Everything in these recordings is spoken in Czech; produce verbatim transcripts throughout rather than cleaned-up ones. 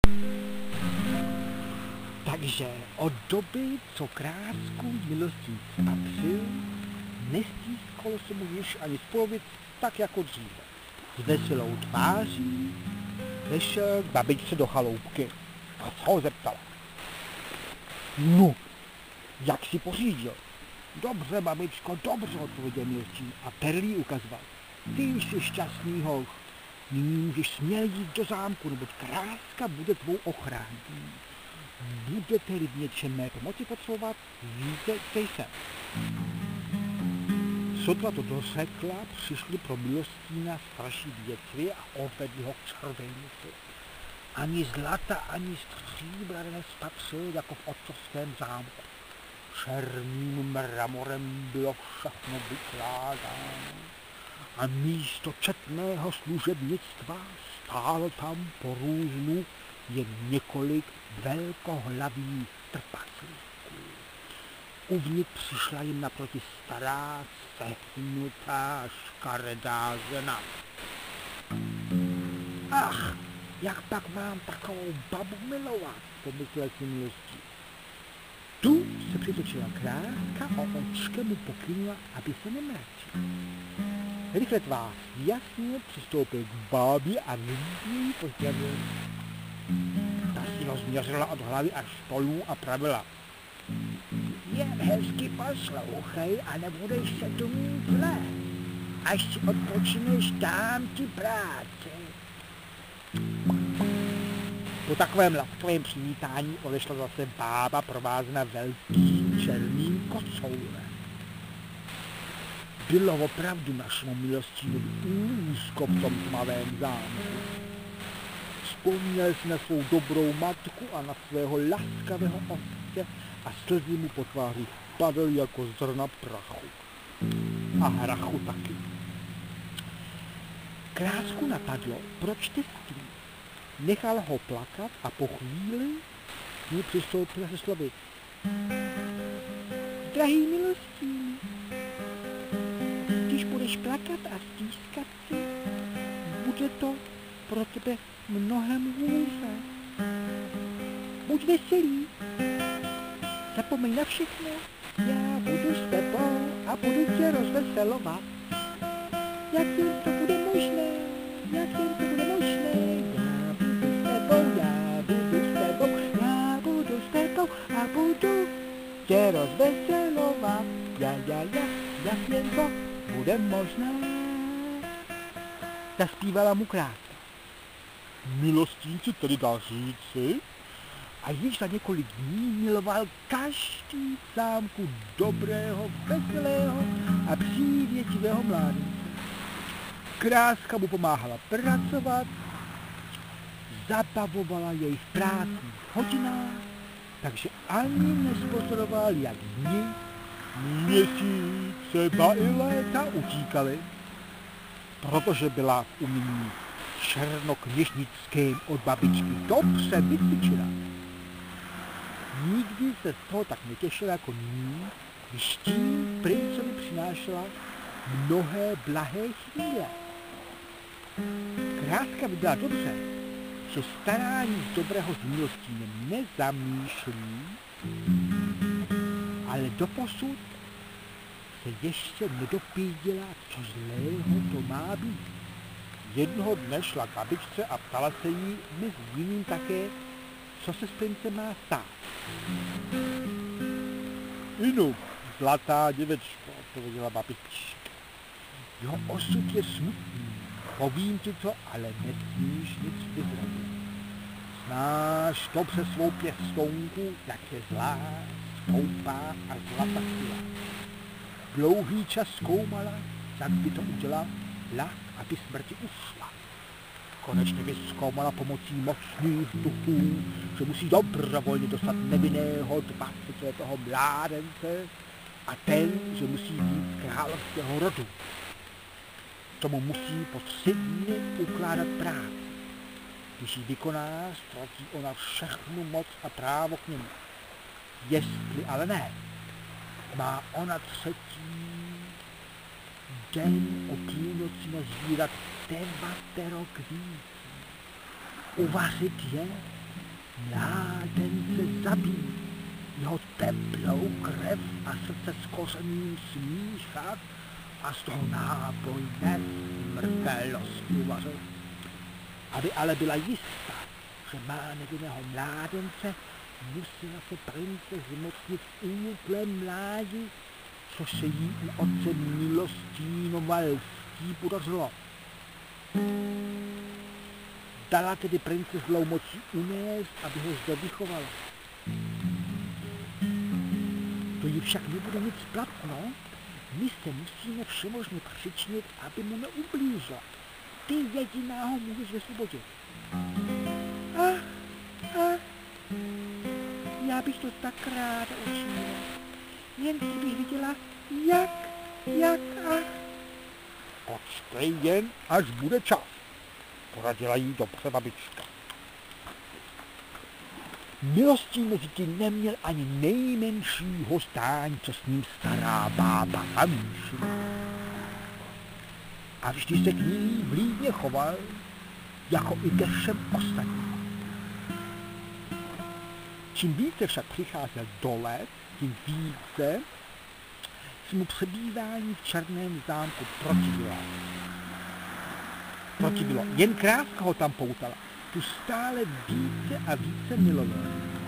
Takže od doby, co Krásku milostí spatřil, nestýskalo se mu již ani z polovic tak jako dříve. S veselou tváří vešel k babičce do chaloupky a se ho zeptala. No, jak si pořídil? Dobře, babičko, dobře, odpověděl milostín a perlí ukazoval. Ty jsi šťastný hoch, nyní můžeš směle jít do zámku, neboť Kráska bude tvou ochránkyní. Budete-li v něčem mé pomoci potřebovat, víte, kde jsem. Sotva to dořekla, přišli pro milostína starší větvy a odvedli ho k čarodějnici. Ani zlata, ani stříbra nespatřil jako v otcovském zámku. Černým mramorem bylo všechno vykládáno a místo četného služebnictva stálo tam po různu jen několik velkohlavých trpaslíků. Uvnitř přišla jim naproti stará, sehnutá, škaredá žena. Ach, jak pak mám takovou babu milovat, pomyslel si milostí. Tu se přitočila Kráska a očkem mu pokynula, aby se nemračil. Rychle tvář jasně přistoupil k bábě a lidí pozdravil. Ta si rozměřila od hlavy až stolů a pravila. Jen hezky poslouchej a nebudeš se tu mít zle. Až si odpočineš, dám ti práci. Po takovém laskavém přivítání odešla zase bába provázena velkým černým kocourem. Bylo opravdu našemu milostínovi úzko v tom tmavém zámku. Vzpomněl si na svou dobrou matku a na svého laskavého otce a slzy mu po tváři padaly jako zrna prachu. A hrachu taky. Krásku napadlo, proč teství. Nechal ho plakat a po chvíli mu přistoupila se slovy. Drahý milostín, když budeš plakat a stískat si, bude to pro tebe mnohem hůře. Buď veselý, zapomeň na všechno, já budu s tebou a budu tě rozveselovat. Jak jen to bude možné, jak jen to bude možné, já budu s tebou, já budu s tebou, já budu s tebou a budu tě rozveselovat. Já, já, já, jak jen to bude možné. Zaspívala mu Kráska. Milostín si tedy dá říci, a již za několik dní miloval každý v zámku dobrého, veselého a přívětivého mládence. Kráska mu pomáhala pracovat, zabavovala jej v prázdných hodinách, takže ani nespozoroval, jak dny, měsíce, ba i léta utíkaly, protože byla v umění černokněžnickým od babičky dobře vycvičena. Nikdy se z toho tak netěšila jako nyní, když tím princovi přinášela mnohé blahé chvíle. Kráska viděla dobře, že starání z dobrého s milostínem nezamýšlí, ale doposud se ještě nedopídila, co zlého to má být. Jednoho dne šla k babičce a ptala se jí mezi jiným také, co se s princem má stát. Inu, zlatá děvečko, odpověděla babička. Jeho osud je smutný, povím ti to, ale nesmíš nic vyzradit. Znáš dobře svou pěstounku, jak je zlá, skoupá a zlatá. Dlouhý čas zkoumala, jak by to udělala, aby smrti ušla. Konečně vyzkoumala pomocí mocných vzduchů, že musí dobrovolně dostat nevinného dvacetiletého mládence a ten, že musí být z královského rodu. Tomu musí po tři dny ukládat práci. Když ji vykoná, ztratí ona všechnu moc a právo k němu. Jestli ale ne, má ona třetí den o půlnoci nazvírat devatero kvící. Uvařit je mládence zabít, jeho teplou krev a srdce s kořením smíchat a z toho náboj nesmrtelnosti uvařit. Aby ale byla jistá, že má nevinného mládence, musela se prince zmocnit útlém mládí, což se jí u otce Milostínovalský podařilo. Dala tedy prince zlou mocí unést, aby ho zde vychovala. To jí však nebude nic platno, my se musíme všemožně přičinit, aby mu neublížila. Ty jediná ho můžeš vysvobodit. Ach, ach, já bych to tak ráda učinila. Jen si bych viděla, jak, jak, ach. Počkej jen, až bude čas. Poradila jí dobře babička. Milostín mezi tím neměl ani nejmenšího stání, co s ním stará bába Hamíšina. A vždy se k ní vlídně choval, jako i ke všem ostatním. Čím více však přicházel do let, tím více se mu přebývání v Černém zámku protivilo. Protivilo. Jen Kráska ho tam poutala. Tu stále více a více miloval.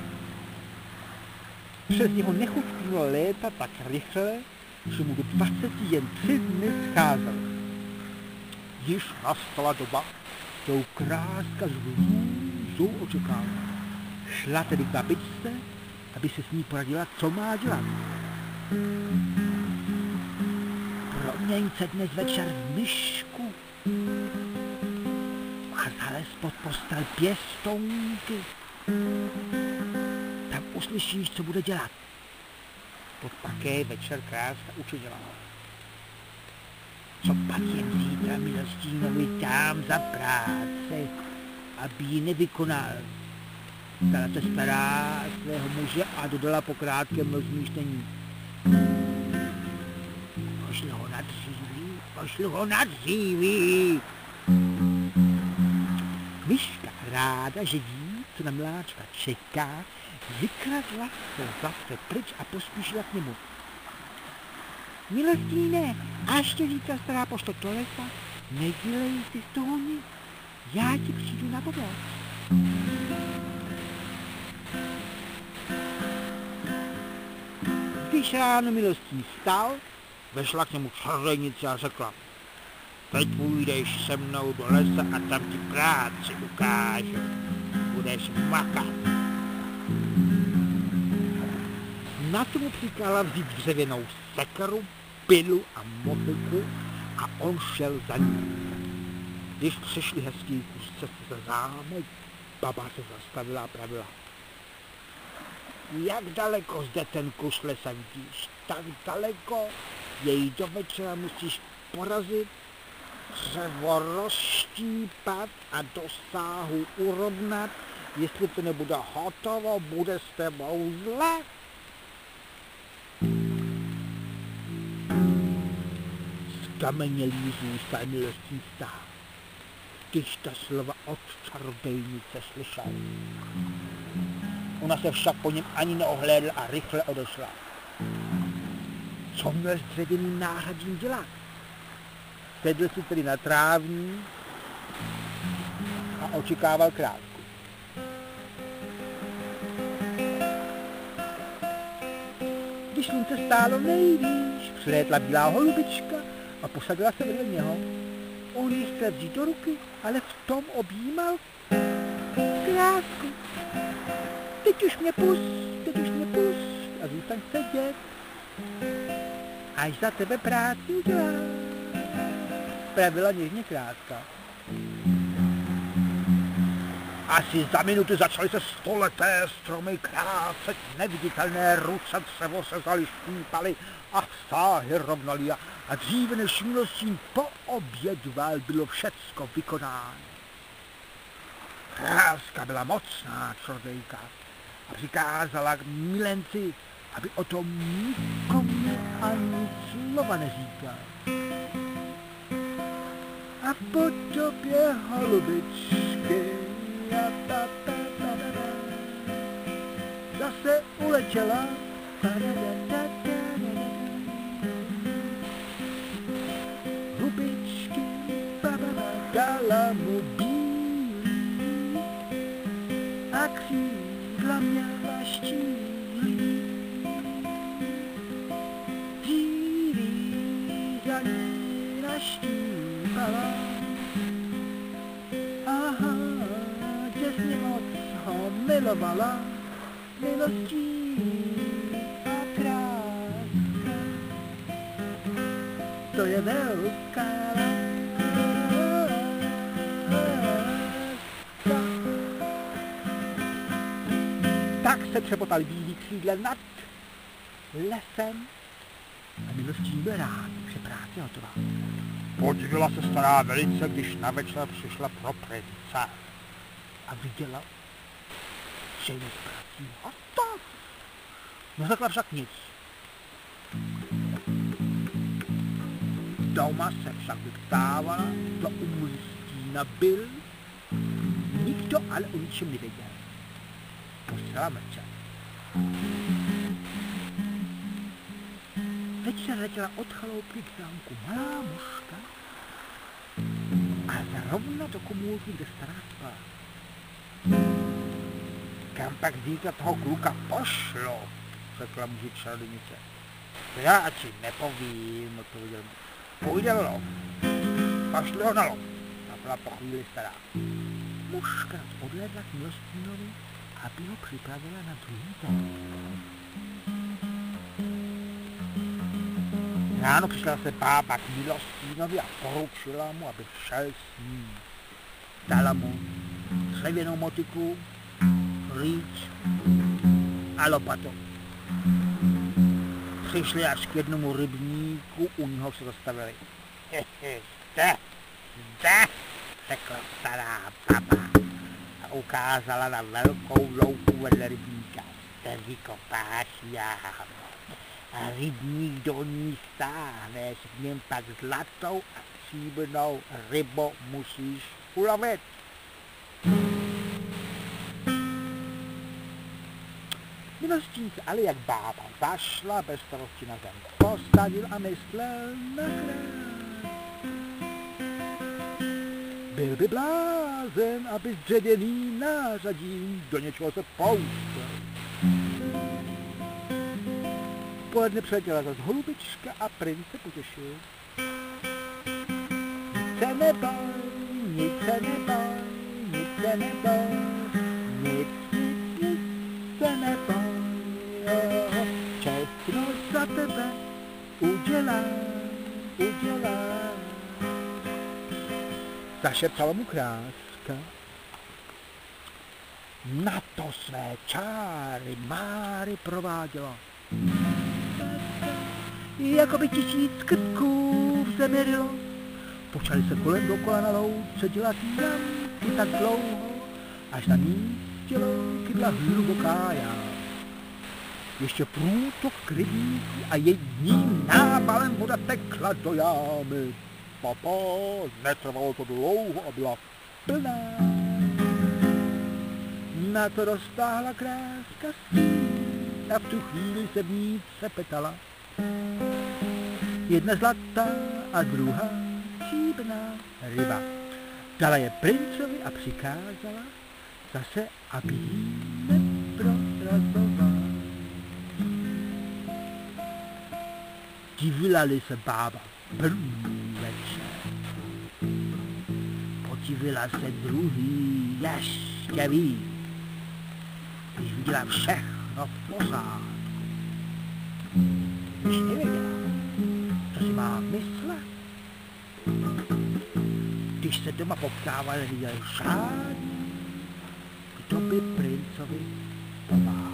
Přes jeho nechuť bylo léta tak rychle, že mu do dvaceti jen tři dny scházelo. Již nastala doba, kterou Kráska s hrůzou očekávala. Šla tedy k babičce, aby se s ní poradila, co má dělat. Proměň se dnes večer v myšku a zalez pod postel pěstounky. Tam uslyšíš, co bude dělat. To také večer Kráska učinila. Co pak jen zítra Milostínovi dám za práce, aby ji nevykonal. Stala se stará svého muže a dodala po krátkém rozmýšlení. Pošli ho na dříví, pošli ho na dříví. Myška ráda, že ví, co na mláčka čeká, vykradla se zase pryč a pospíšila k němu. Milostíne, až tě zítra stará pošle do lesa, nedělej si z toho nic, já ti přijdu na pomoc. Když ráno Milostín vstal, vešla k němu čarodějnice a řekla: teď půjdeš se mnou do lesa a tam ti práci ukážu. Budeš makat. Na tomu přikládala vzít dřevěnou sekeru, pilu a motyku a on šel za ní. Když přešli hezký kus cesty za zámek, baba se zastavila a pravila: jak daleko zde ten kus lesa vidíš? Tak daleko, jej do večera musíš porazit, dřevo rozštípat a do sáhu urovnat. Jestli to nebude hotovo, bude s tebou zle. Skamenělý zůstal Milostín stál, když ta slova od čarodějnice slyšel. Ona se však po něm ani neohlédla a rychle odešla. Co měl s dřevěným náhradím dělat? Sedl si tedy na trávní a očekával Krásku. Když slunce stálo nejvýš, přilétla bílá holubička a posadila se vedle něho. On ji chtěl vzít do ruky, ale v tom objímal Krásku. Teď už mě pust, teď už mě pust a zůstaň sedět, až za tebe práci udělám, pravila něžně Kráska. Asi za minuty začaly se stoleté stromy krácet, neviditelné ruce dřevo se zaly štípaly a sáhy rovnaly a dříve než Milostín poobědval, bylo všecko vykonáno. Kráska byla mocná čarodějka a přikázala k milenci, aby o tom nikomu ani slova neříkal. A v podobě holubičky a ta, ta, ta, ta, ta, uletěla. Hubičky baba dala mu bílý a křídla měla štíhlý. Dříví za ní naštípala. Aha, děsně moc ho milovala, milostí a kráska. To je velká láska. Tak se třepotali bílý křídle nad lesem a milostí byl rád, že práce hotová. Podivila se stará velice, když na večer přišla pro prince a viděla, že je s prací hotov. Neřekla však nic. Doma se však vyptávala, kdo u Mlstína byl. Nikdo ale o ničem nevěděl. Musela mlčet. Večer letěla od chaloupky k zámku malá muška a zrovna do komůrky, kde stará spala. Kam pak zítra toho kluka pošlo, řekla muži čarodějnice. To já ať si nepovím, odpověděl mu. Půjde lov. Pošli ho na lov. A byla po chvíli stará. Muška odhlédla k Milostínovi, aby ho připravila na druhý den. Ráno přišla se bába k Milostínovi a poručila mu, aby šel s ní. Dala mu dřevěnou motiku, rýč a lopatu. Přišli až k jednomu rybníku, u něho se zastavili. Hehe, zde, zde, řekla stará baba a ukázala na velkou louku vedle rybníka. Zde vykopáš jám a rybník do ní stáhneš, v něm pak zlatou a stříbrnou rybu musíš ulovit. Milostín se ale jak bába zašla bez starosti na zem. Posadil a myslel na krás. Byl by blázen, aby s dřevěným nářadím do něčeho se pouštěl. Poledne přiletěla zas holubička a prince potěšil. Nic se neboj, nic se neboj, nic se neboj, nic, nic, nic se neboj. Všechno za tebe udělám, udělám. Zašeptala mu kráska. Na to své čáry Máry prováděla. Jako by tisíc krtků v zemi rylo. Počali se kolem dokola na louce dělat jamky tak dlouho, až na místě louky byla hluboká jáma. Ještě průtok k rybníku a jedním nábalem voda tekla do jámy. Papa, netrvalo to dlouho a byla plná. Na to roztáhla kráska síň a v tu chvíli se v ní třepetala. Jedna zlatá a druhá stříbrná ryba. Dala je princovi a přikázala zase, aby jí neprozrazoval. Divila-li se bába první večer, podivila se druhý ještě víc, když viděla všechno v pořádku. Když nevěděla, co si má myslet, když se doma poptával, neviděl žádný, kdo by princovi pomáhal.